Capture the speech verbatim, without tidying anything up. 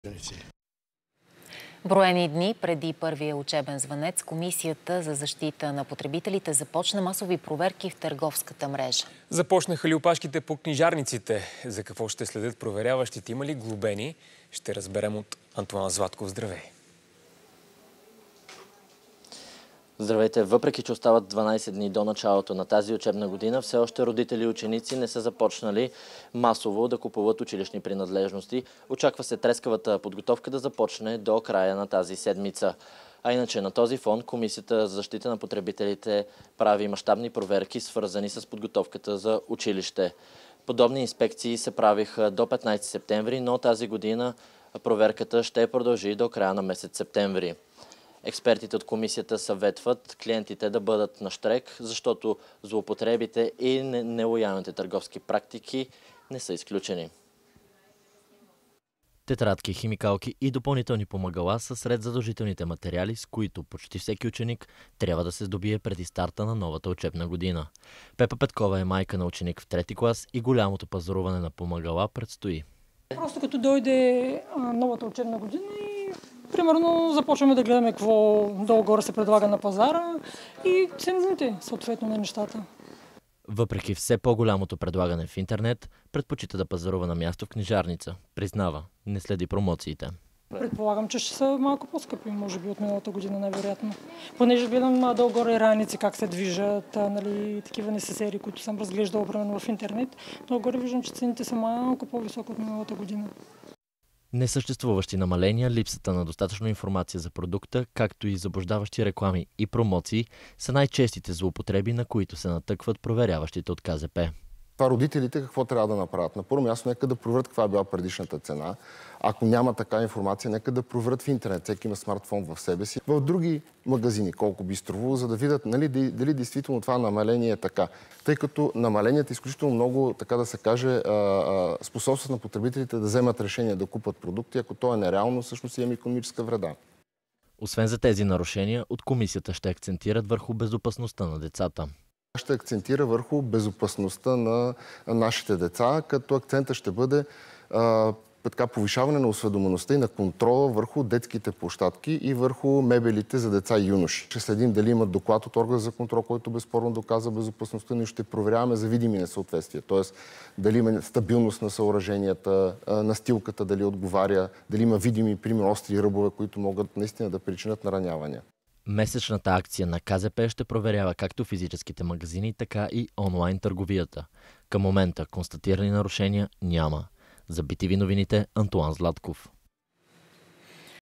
Броени дни преди първия учебен звънец, Комисията за защита на потребителите започна масови проверки в търговската мрежа. Започнаха ли опашките по книжарниците? За какво ще следят проверяващите? Има ли глобени? Ще разберем от Антоан Златков. Здравей! Здравейте! Въпреки че остават дванайсет дни до началото на тази учебна година, все още родители и ученици не са започнали масово да купуват училищни принадлежности. Очаква се трескавата подготовка да започне до края на тази седмица. А иначе на този фон Комисията за защита на потребителите прави мащабни проверки, свързани с подготовката за училище. Подобни инспекции се правиха до петнайсети септември, но тази година проверката ще продължи до края на месец септември. Експертите от комисията съветват клиентите да бъдат нащрек, защото злоупотребите и нелоялните търговски практики не са изключени. Тетрадки, химикалки и допълнителни помагала са сред задължителните материали, с които почти всеки ученик трябва да се здобие преди старта на новата учебна година. Пепа Петкова е майка на ученик в трети клас и голямото пазаруване на помагала предстои. Просто като дойде новата учебна година и примерно започваме да гледаме какво долу-горе се предлага на пазара и цените съответно на нещата. Въпреки все по-голямото предлагане в интернет, предпочита да пазарува на място в книжарница. Признава, не следи промоциите. Предполагам, че ще са малко по-скъпи, може би от миналата година, най-вероятно. Понеже гледам долу-горе раници как се движат, нали, такива несесери, които съм разглеждала примерно в интернет. Долу-горе виждам, че цените са малко по-високи от миналата година. Несъществуващи намаления, липсата на достатъчно информация за продукта, както и заблуждаващи реклами и промоции са най-честите злоупотреби, на които се натъкват проверяващите от К З П. Това родителите какво трябва да направят? На първо място, нека да проверят каква е била предишната цена. Ако няма така информация, нека да проверят в интернет. Всеки има смартфон в себе си. В други магазини колко би струвало, за да видят нали, дали действително това намаление е така. Тъй като намаленията изключително много, така да се каже, способстват на потребителите да вземат решение да купат продукти, ако то е нереално, всъщност има икономическа вреда. Освен за тези нарушения, от комисията ще акцентират върху безопасността на децата. Ще акцентира върху безопасността на нашите деца, като акцента ще бъде а, така, повишаване на осведомеността и на контрола върху детските площадки и върху мебелите за деца и юноши. Ще следим дали имат доклад от орган за контрол, който безспорно доказа безопасността, но ще проверяваме за видими несъответствия. Т.е. дали има стабилност на съоръженията, настилката дали отговаря, дали има видими, примерно, остри ръбове, които могат наистина да причинят наранявания. Месечната акция на К З П ще проверява както физическите магазини, така и онлайн търговията. Към момента констатирани нарушения няма. За Би Ти Ви новините, Антоан Златков.